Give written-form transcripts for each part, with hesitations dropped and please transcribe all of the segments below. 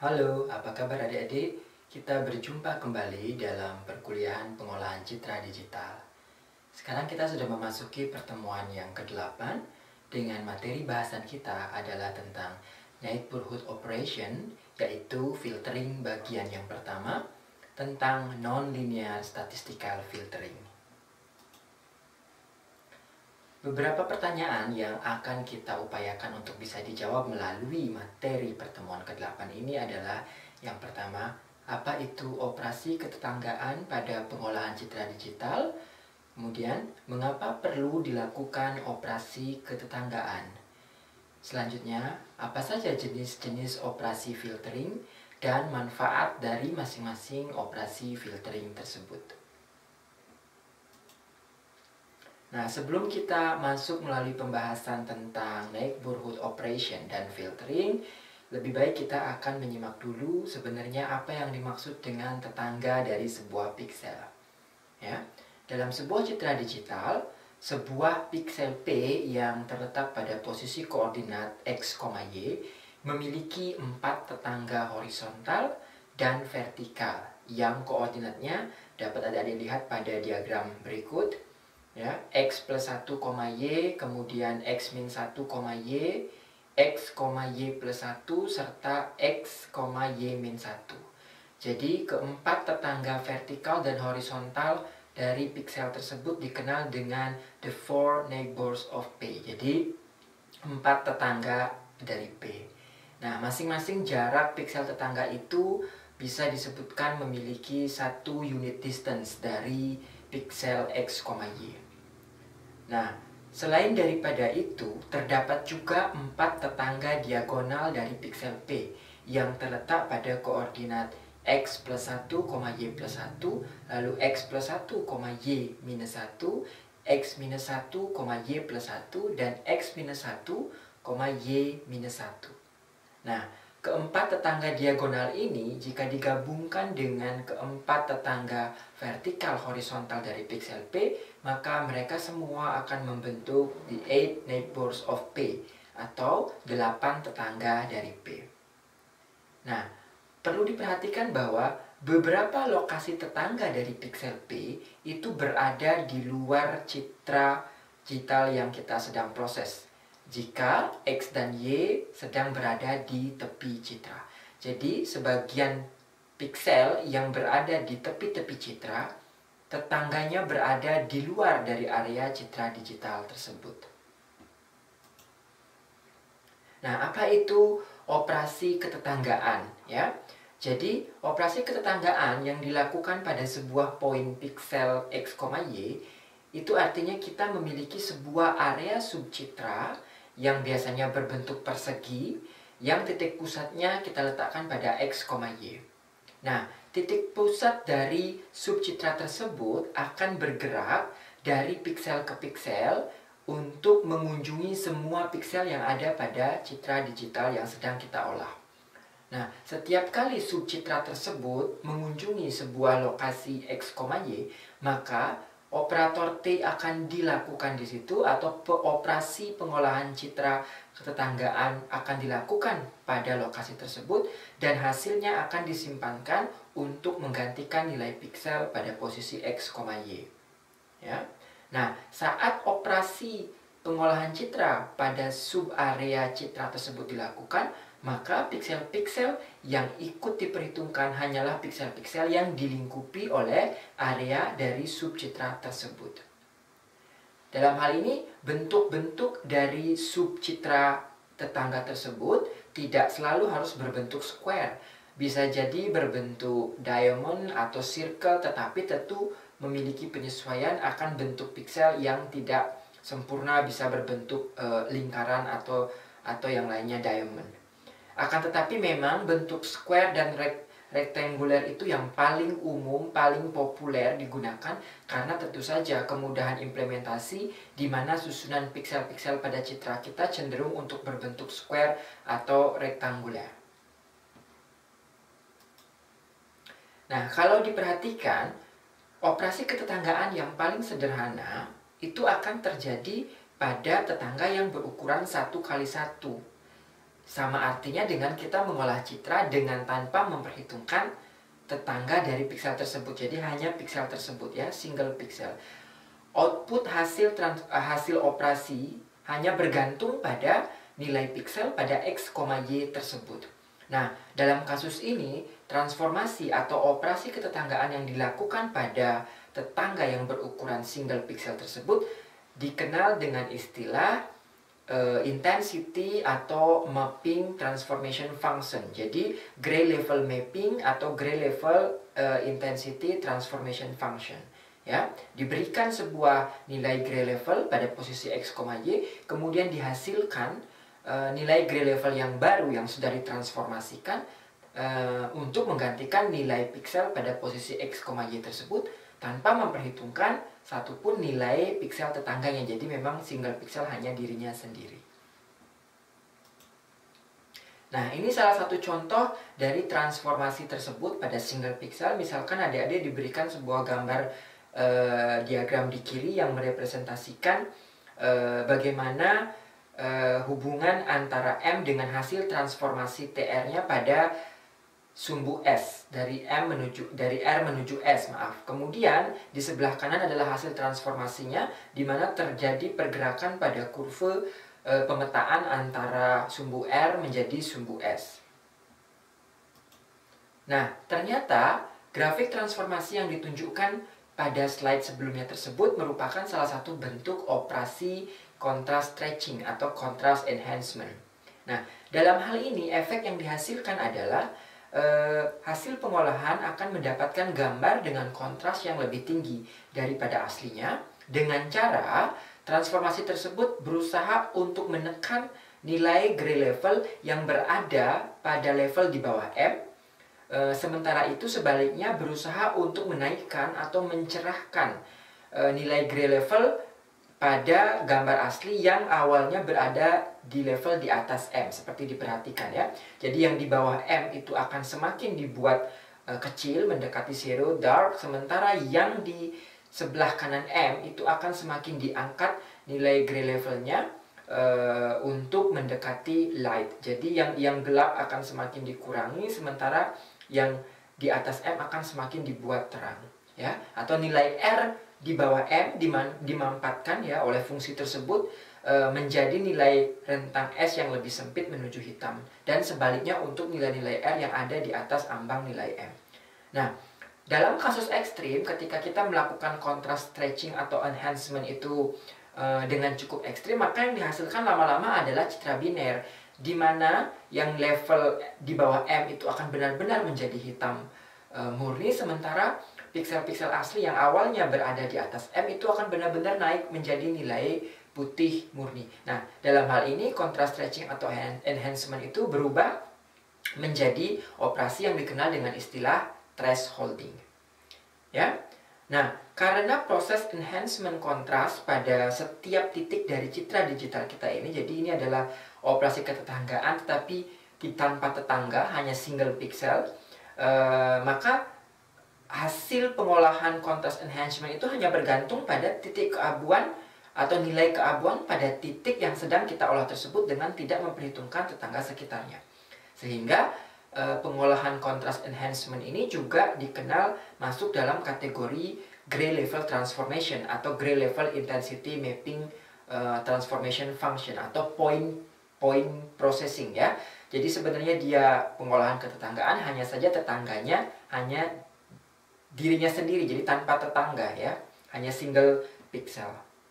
Halo, apa kabar adik-adik? Kita berjumpa kembali dalam perkuliahan pengolahan citra digital. Sekarang kita sudah memasuki pertemuan yang ke-8 dengan materi bahasan kita adalah tentang Neighborhood Operation, yaitu filtering bagian yang pertama tentang Non-Linear Statistical Filtering. Beberapa pertanyaan yang akan kita upayakan untuk bisa dijawab melalui materi pertemuan ke-8 ini adalah yang pertama, apa itu operasi ketetanggaan pada pengolahan citra digital? Kemudian, mengapa perlu dilakukan operasi ketetanggaan? Selanjutnya, apa saja jenis-jenis operasi filtering dan manfaat dari masing-masing operasi filtering tersebut? Nah, sebelum kita masuk melalui pembahasan tentang neighborhood operation dan filtering, lebih baik kita akan menyimak dulu sebenarnya apa yang dimaksud dengan tetangga dari sebuah piksel. Ya, dalam sebuah citra digital, sebuah piksel P yang terletak pada posisi koordinat X, Y memiliki 4 tetangga horizontal dan vertikal yang koordinatnya dapat adik-adik lihat pada diagram berikut. Ya, X plus 1, Y, kemudian X min 1, Y, X, Y plus 1, serta X, Y min 1. Jadi, keempat tetangga vertikal dan horizontal dari piksel tersebut dikenal dengan the four neighbors of P. Jadi, 4 tetangga dari P. Nah, masing-masing jarak piksel tetangga itu bisa disebutkan memiliki 1 unit distance dari piksel X, Y. Nah, selain daripada itu, terdapat juga 4 tetangga diagonal dari piksel P yang terletak pada koordinat X plus 1, Y plus 1, lalu X plus 1, Y minus 1, X minus 1, Y plus 1, dan X minus 1, Y minus 1. Nah, keempat tetangga diagonal ini jika digabungkan dengan keempat tetangga vertikal horizontal dari piksel P, maka mereka semua akan membentuk the 8 neighbors of P atau 8 tetangga dari P. Nah, perlu diperhatikan bahwa beberapa lokasi tetangga dari piksel P itu berada di luar citra digital yang kita sedang proses jika X dan Y sedang berada di tepi citra. Jadi, sebagian piksel yang berada di tepi-tepi citra, tetangganya berada di luar dari area citra digital tersebut. Nah, apa itu operasi ketetanggaan? Ya, jadi operasi ketetanggaan yang dilakukan pada sebuah poin piksel X, Y itu artinya kita memiliki sebuah area subcitra yang biasanya berbentuk persegi, yang titik pusatnya kita letakkan pada X, Y. Nah, titik pusat dari subcitra tersebut akan bergerak dari piksel ke piksel untuk mengunjungi semua piksel yang ada pada citra digital yang sedang kita olah. Nah, setiap kali subcitra tersebut mengunjungi sebuah lokasi X, Y, maka operator T akan dilakukan di situ atau operasi pengolahan citra ketetanggaan akan dilakukan pada lokasi tersebut dan hasilnya akan disimpankan untuk menggantikan nilai piksel pada posisi X, Y. Ya. Nah, saat operasi pengolahan citra pada subarea citra tersebut dilakukan, maka piksel-piksel yang ikut diperhitungkan hanyalah piksel-piksel yang dilingkupi oleh area dari subcitra tersebut. Dalam hal ini, bentuk-bentuk dari subcitra tetangga tersebut tidak selalu harus berbentuk square. Bisa jadi berbentuk diamond atau circle, tetapi tentu memiliki penyesuaian akan bentuk piksel yang tidak sempurna, bisa berbentuk lingkaran atau yang lainnya diamond. Akan tetapi memang bentuk square dan rectangular itu yang paling umum, paling populer digunakan karena tentu saja kemudahan implementasi di mana susunan piksel-piksel pada citra kita cenderung untuk berbentuk square atau rectangular. Nah, kalau diperhatikan, operasi ketetanggaan yang paling sederhana itu akan terjadi pada tetangga yang berukuran 1 kali 1. sama artinya dengan kita mengolah citra dengan tanpa memperhitungkan tetangga dari piksel tersebut. Jadi hanya piksel tersebut ya, single pixel. Output hasil operasi hanya bergantung pada nilai piksel pada X, Y tersebut. Nah, dalam kasus ini, transformasi atau operasi ketetanggaan yang dilakukan pada tetangga yang berukuran single pixel tersebut dikenal dengan istilah intensity atau mapping transformation function. Jadi gray level mapping atau gray level intensity transformation function. Ya, diberikan sebuah nilai gray level pada posisi X, Y, kemudian dihasilkan nilai gray level yang baru yang sudah ditransformasikan untuk menggantikan nilai piksel pada posisi X, Y tersebut tanpa memperhitungkan satupun nilai piksel tetangganya. Jadi memang single pixel hanya dirinya sendiri. Nah, ini salah satu contoh dari transformasi tersebut pada single pixel. Misalkan adik-adik diberikan sebuah gambar diagram di kiri yang merepresentasikan bagaimana hubungan antara M dengan hasil transformasi TR-nya pada sumbu S dari R menuju S, maaf. Kemudian di sebelah kanan adalah hasil transformasinya di mana terjadi pergerakan pada kurve pemetaan antara sumbu R menjadi sumbu S. Nah, ternyata grafik transformasi yang ditunjukkan pada slide sebelumnya tersebut merupakan salah satu bentuk operasi contrast stretching atau contrast enhancement. Nah, dalam hal ini efek yang dihasilkan adalah hasil pengolahan akan mendapatkan gambar dengan kontras yang lebih tinggi daripada aslinya dengan cara transformasi tersebut berusaha untuk menekan nilai gray level yang berada pada level di bawah M. Sementara itu sebaliknya berusaha untuk menaikkan atau mencerahkan nilai gray level pada gambar asli yang awalnya berada di level di atas M, seperti diperhatikan ya. Jadi yang di bawah M itu akan semakin dibuat kecil mendekati zero dark, sementara yang di sebelah kanan M itu akan semakin diangkat nilai gray levelnya untuk mendekati light. Jadi yang gelap akan semakin dikurangi, sementara yang di atas M akan semakin dibuat terang ya. Atau nilai R di bawah M dimampatkan ya oleh fungsi tersebut menjadi nilai rentang S yang lebih sempit menuju hitam, dan sebaliknya untuk nilai-nilai R yang ada di atas ambang nilai M. Nah, dalam kasus ekstrim ketika kita melakukan contrast stretching atau enhancement itu dengan cukup ekstrim, maka yang dihasilkan lama-lama adalah citra biner di mana yang level di bawah M itu akan benar-benar menjadi hitam murni, sementara piksel-piksel asli yang awalnya berada di atas M itu akan benar-benar naik menjadi nilai putih murni. Nah, dalam hal ini contrast stretching atau enhancement itu berubah menjadi operasi yang dikenal dengan istilah thresholding. Ya. Nah, karena proses enhancement kontras pada setiap titik dari citra digital kita ini, jadi ini adalah operasi ketetanggaan tetapi tanpa tetangga, hanya single pixel, maka hasil pengolahan contrast enhancement itu hanya bergantung pada titik keabuan atau nilai keabuan pada titik yang sedang kita olah tersebut dengan tidak memperhitungkan tetangga sekitarnya. Sehingga pengolahan contrast enhancement ini juga dikenal masuk dalam kategori gray level transformation atau gray level intensity mapping transformation function atau point processing ya. Jadi sebenarnya dia pengolahan ketetanggaan, hanya saja tetangganya hanya dirinya sendiri, jadi tanpa tetangga ya, hanya single pixel.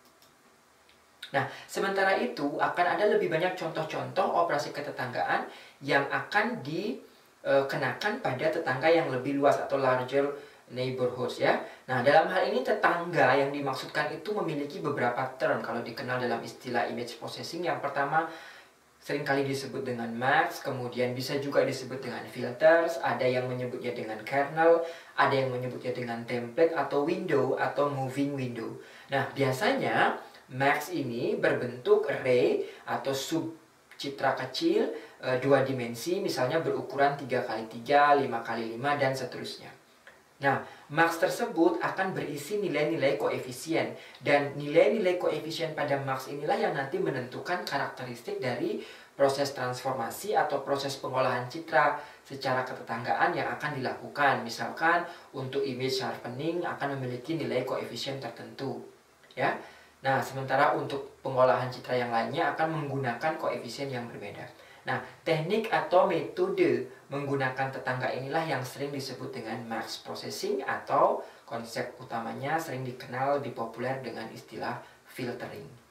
Nah, sementara itu akan ada lebih banyak contoh-contoh operasi ketetanggaan yang akan dikenakan pada tetangga yang lebih luas atau larger neighborhoods ya. Nah, dalam hal ini tetangga yang dimaksudkan itu memiliki beberapa term kalau dikenal dalam istilah image processing. Yang pertama seringkali disebut dengan max, kemudian bisa juga disebut dengan filters, ada yang menyebutnya dengan kernel, ada yang menyebutnya dengan template atau window atau moving window. Nah, biasanya max ini berbentuk ray atau sub citra kecil dua dimensi, misalnya berukuran 3x3, 5x5 dan seterusnya. Nah, marks tersebut akan berisi nilai-nilai koefisien, dan nilai-nilai koefisien pada marks inilah yang nanti menentukan karakteristik dari proses transformasi atau proses pengolahan citra secara ketetanggaan yang akan dilakukan. Misalkan untuk image sharpening akan memiliki nilai koefisien tertentu, ya. Nah, sementara untuk pengolahan citra yang lainnya akan menggunakan koefisien yang berbeda. Nah, teknik atau metode menggunakan tetangga inilah yang sering disebut dengan marks processing, atau konsep utamanya sering dikenal lebih populer dengan istilah filtering.